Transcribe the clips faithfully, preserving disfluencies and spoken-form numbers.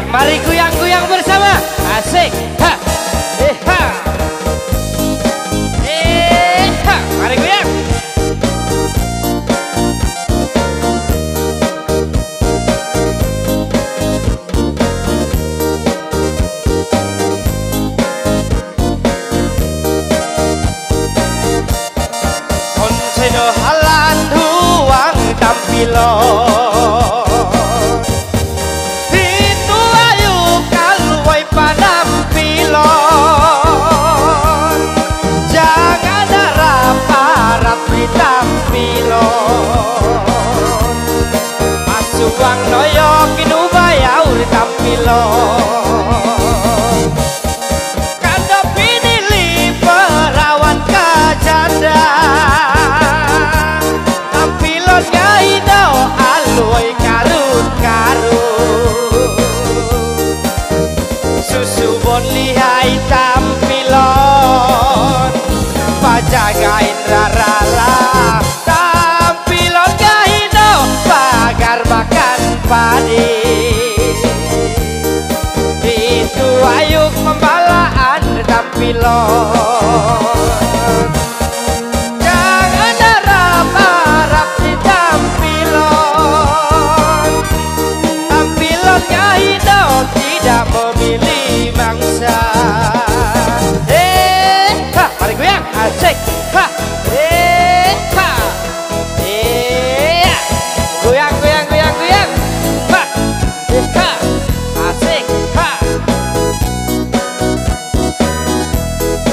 Mari goyang-goyang bersama. Asik. Ha. Eh, ha. Eh, ha. Mari goyang. Konsedo halan huang tampilo. Masuang noyo kinu bayaur tampilon kado pinili perawan kajanda tampilon gaino aloi karut-karut susu bon lihai tampilon pajagain rarara padi itu ayuk pembalaan tampilon jangan harap-harap di tampilon tampilon gaino tidak memilih mangsa eh ha mari goyang asik ha eh ha eh goyang goyang goyang goyang asik ha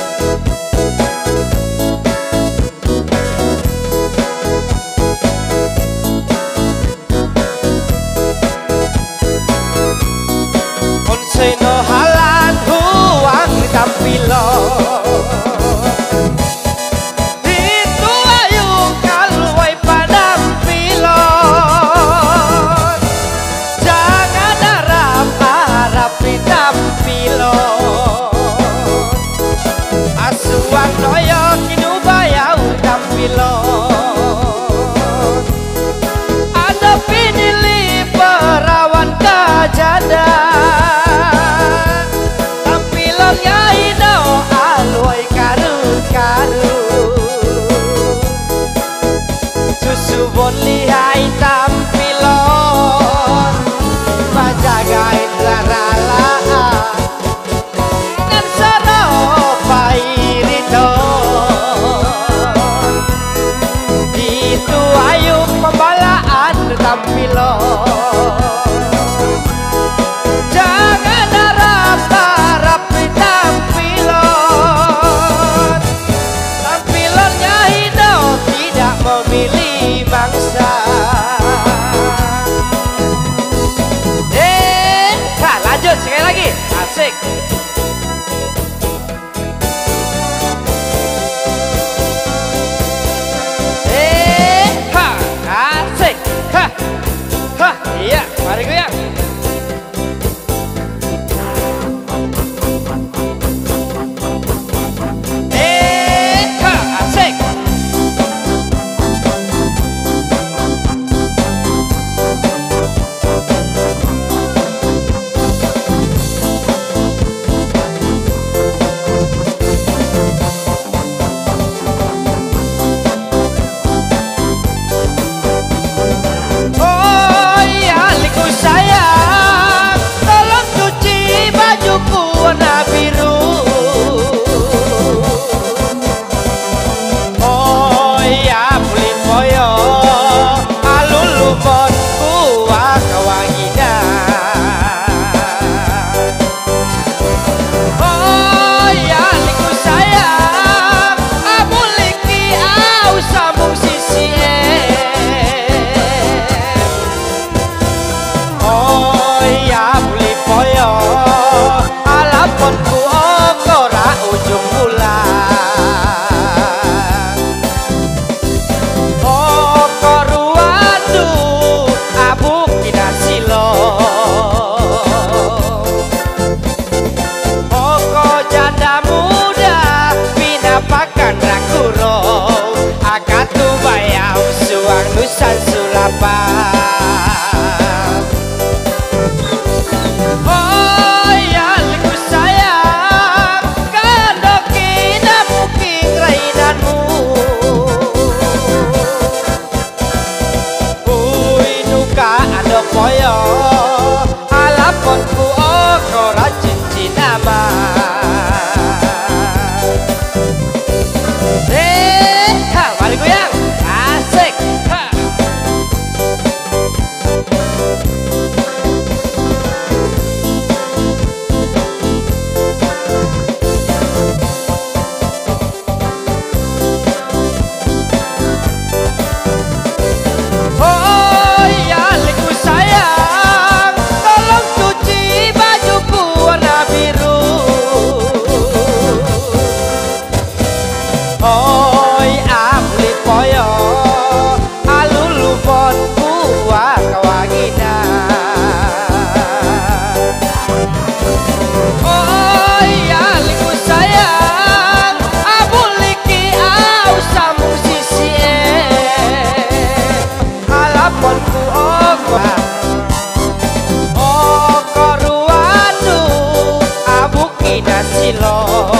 milo.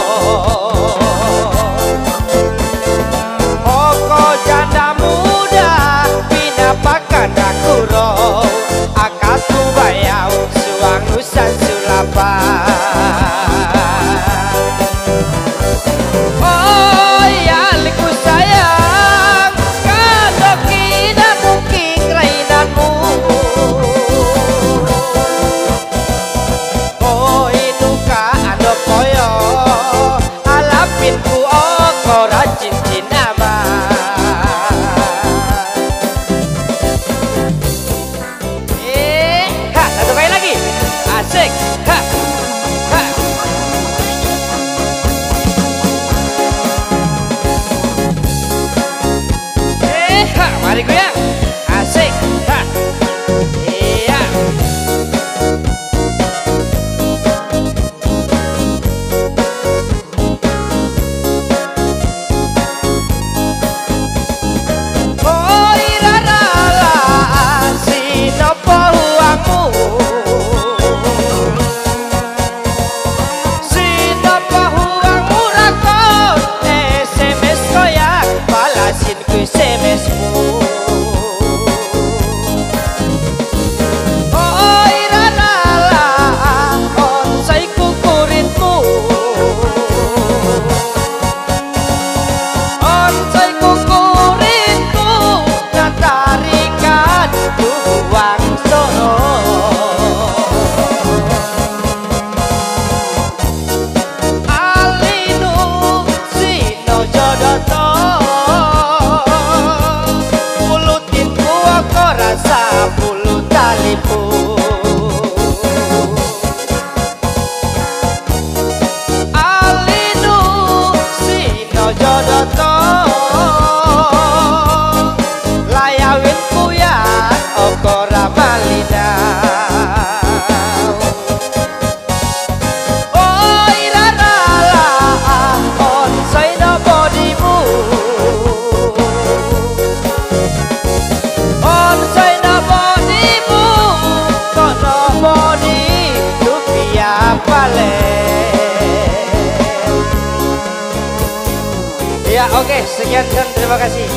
Oko janda muda pinapakan aku ro. Akatku bayau suang nusan sulapan. Oh ya liku sayang kadokina mungkin rainanmu. Oh inuka ando koyo alapinku oko rajin cinama. Eh, ha, satu kali lagi. Asik. Ha. Ha. Eh, ha, mari goyang. Asik. Ha. Iya. Oh irarala sinopo uangmu. Sinopo uangmu rakon S M S koyak balasin ku S M S-mu. Oh irarala onsai kukuritmu. Onsai kukuritmu natarikan uang soro. Alinu sino jodoto mulutinku aku rasa bulu talimu. Alinu sino jodoto layawinku ya oko ramalina. Oh irarala onsai no bodimu. Onsai no bodimu kono bodi dukia pale. Ya oke, sekian dan terima kasih.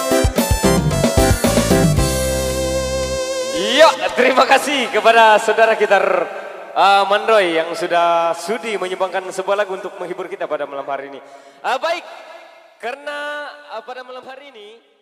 Iya, terima kasih kepada saudara kita uh, Mandroy yang sudah sudi menyumbangkan sebuah lagu untuk menghibur kita pada malam hari ini. Uh, baik, karena uh, pada malam hari ini